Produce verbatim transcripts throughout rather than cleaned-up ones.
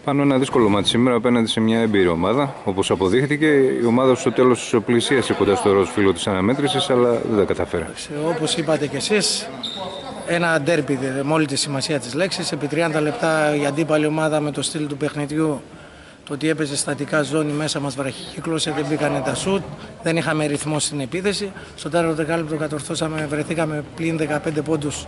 Πάνω ένα δύσκολο μάτι σήμερα απέναντι σε μια έμπειρη ομάδα. Όπως αποδείχθηκε, η ομάδα στο τέλος πλησίασε κοντά στο ροζ φύλλο της αναμέτρησης, αλλά δεν τα καταφέρα. Όπως είπατε κι εσείς, ένα ντέρμπι με όλη τη σημασία της λέξης. Επί τριάντα λεπτά η αντίπαλη ομάδα με το στυλ του παιχνιδιού, το ότι έπαιζε στατικά ζώνη μέσα μας βραχικύκλωσε, δεν μπήκανε τα σουτ, δεν είχαμε ρυθμό στην επίθεση. Στο τέταρτο δεκάλεπτο κατορθώσαμε, βρεθήκαμε πλην δεκαπέντε πόντους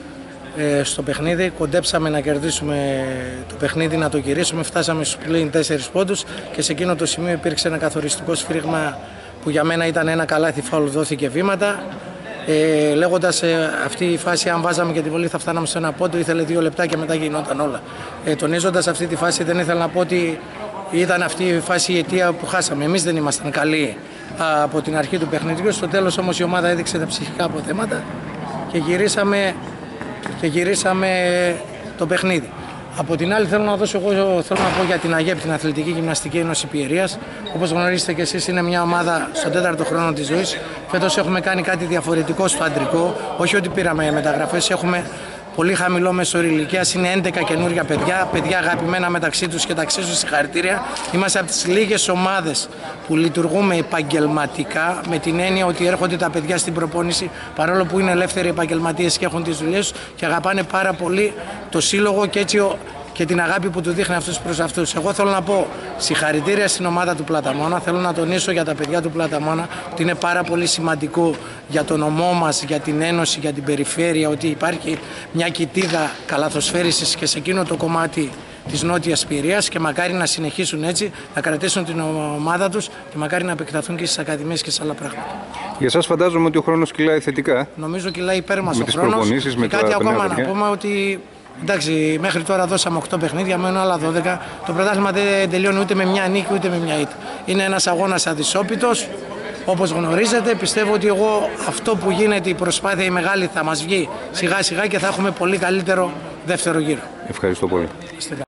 ε, στο παιχνίδι. Κοντέψαμε να κερδίσουμε το παιχνίδι, να το γυρίσουμε. Φτάσαμε στους πλην τέσσερις πόντους και σε εκείνο το σημείο υπήρξε ένα καθοριστικό σφύριγμα που για μένα ήταν ένα καλάθι φάουλ, δόθηκε βήματα. Ε, λέγοντας ε, αυτή η φάση, αν βάζαμε και τη βολή θα φτάναμε σε ένα πόντο, ήθελε δύο λεπτά και μετά γινόταν όλα. Ε, τονίζοντας αυτή τη φάση, δεν ήθελα να πω ότι ήταν αυτή η φάση η αιτία που χάσαμε. Εμείς δεν ήμασταν καλοί α, από την αρχή του παιχνιδιού. Στο τέλος όμως η ομάδα έδειξε τα ψυχικά αποθέματα και γυρίσαμε, και γυρίσαμε το παιχνίδι. Από την άλλη, θέλω να δώσω εγώ θέλω να πω για την ΑΓΕΠ, την Αθλητική Γυμναστική Ένωση Πιερίας. Όπως γνωρίζετε και εσείς, είναι μια ομάδα στον τέταρτο χρόνο της ζωής. Φέτος έχουμε κάνει κάτι διαφορετικό στο αντρικό. Όχι ότι πήραμε μεταγραφές, έχουμε πολύ χαμηλό μέσο ηλικίας. Είναι έντεκα καινούργια παιδιά, παιδιά αγαπημένα μεταξύ τους και τα αξίζουν συγχαρητήρια. Είμαστε από τις λίγες ομάδες που λειτουργούμε επαγγελματικά, με την έννοια ότι έρχονται τα παιδιά στην προπόνηση, παρόλο που είναι ελεύθεροι επαγγελματίες και έχουν τις δουλειές τους και αγαπάνε πάρα πολύ το σύλλογο και έτσι και την αγάπη που του δείχνει αυτούς προς αυτούς. Εγώ θέλω να πω συγχαρητήρια στην ομάδα του Πλαταμόνα. Θέλω να τονίσω για τα παιδιά του Πλαταμόνα ότι είναι πάρα πολύ σημαντικό για τον ομό μας, για την Ένωση, για την περιφέρεια, ότι υπάρχει μια κοιτίδα καλαθοσφαίρισης και σε εκείνο το κομμάτι της Νότιας Πιερίας και μακάρι να συνεχίσουν έτσι, να κρατήσουν την ομάδα τους και μακάρι να επεκταθούν και στις ακαδημίες και σε άλλα πράγματα. Για σας φαντάζομαι ότι ο χρόνος κυλάει θετικά. Νομίζω κυλάει υπέρ μας ο χρόνος. Με τις προπονήσεις, με και κάτι τα ακόμα παιδιά. να πούμε ότι εντάξει, μέχρι τώρα δώσαμε οκτώ παιχνίδια, μένουν άλλα δώδεκα. Το πρωτάθλημα δεν τελειώνει ούτε με μια νίκη ούτε με μια ήττα. Είναι ένας αγώνας αδυσόπιτος. Όπως γνωρίζετε, πιστεύω ότι εγώ αυτό που γίνεται, η προσπάθεια η μεγάλη θα μας βγει σιγά σιγά και θα έχουμε πολύ καλύτερο δεύτερο γύρο. Ευχαριστώ πολύ.